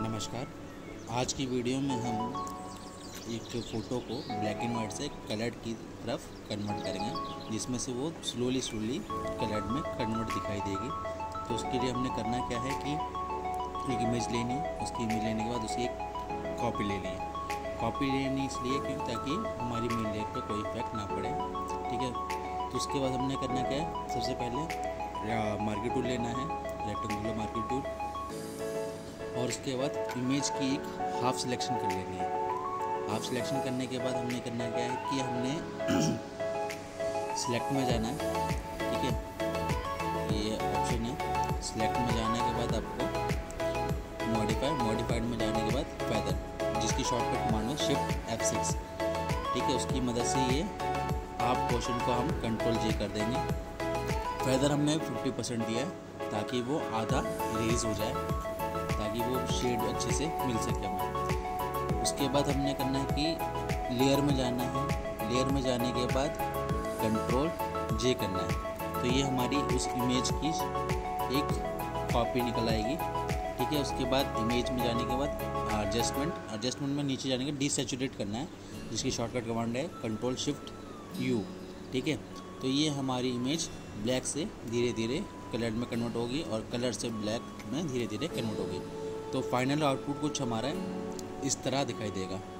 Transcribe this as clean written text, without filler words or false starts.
नमस्कार। आज की वीडियो में हम एक फ़ोटो को ब्लैक एंड वाइट से कलर्ड की तरफ कन्वर्ट करेंगे, जिसमें से वो स्लोली कलर्ड में कन्वर्ट दिखाई देगी। तो उसके लिए हमने करना क्या है कि एक इमेज लेनी है। उसकी इमेज लेने के बाद उसकी एक कॉपी लेनी है। कॉपी लेनी इसलिए क्योंकि ताकि हमारी मेन लेयर पर कोई इफेक्ट ना पड़े, ठीक है। तो उसके बाद हमने करना क्या है, सबसे पहले मार्कर टूल लेना है, रेक्टेंगुलर मार्कर टूल, और उसके बाद इमेज की एक हाफ सिलेक्शन कर लेनी है। हाफ सिलेक्शन करने के बाद हमने करना क्या है कि हमने सिलेक्ट में जाना है, ठीक है। ये ऑप्शन है, सिलेक्ट में जाने के बाद आपको मॉडिफाइड में जाने के बाद फेदर, जिसकी शॉर्टकट कमांड है शिफ्ट F6, ठीक है। उसकी मदद से ये आप पोर्शन को हम Ctrl+J कर देंगे। फेदर हमने 50% दिया है ताकि वो आधा इरेज हो जाए, ताकि वो शेड अच्छे से मिल सके हमें। उसके बाद हमने करना है कि लेयर में जाना है। लेयर में जाने के बाद Ctrl+J करना है, तो ये हमारी उस इमेज की एक कॉपी निकल आएगी, ठीक है। उसके बाद इमेज में जाने के बाद एडजस्टमेंट में नीचे जाने के डीसैचुरेट करना है, जिसकी शॉर्टकट कमांड है Ctrl+Shift+U, ठीक है। तो ये हमारी इमेज ब्लैक से धीरे धीरे कलर में कन्वर्ट होगी और कलर से ब्लैक में धीरे धीरे कन्वर्ट होगी। तो फाइनल आउटपुट कुछ हमारा इस तरह दिखाई देगा।